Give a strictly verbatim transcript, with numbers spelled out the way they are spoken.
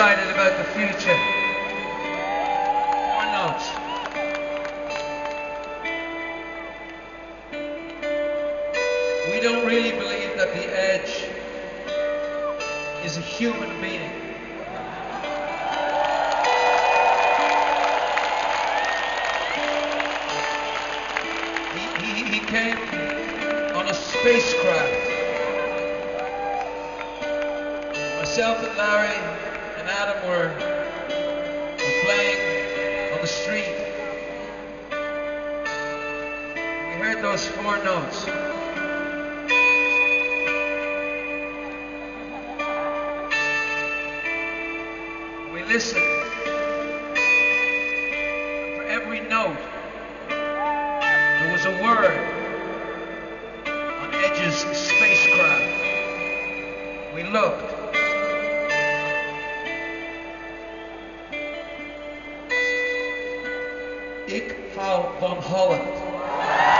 excited about the future. More notes. We don't really believe that the Edge is a human being. He, he, he came on a spacecraft. Myself and Larry and Adam were, were playing on the street. We heard those four notes. We listened. And for every note, there was a word on Edge's spacecraft. We looked. Ik hou van Holland.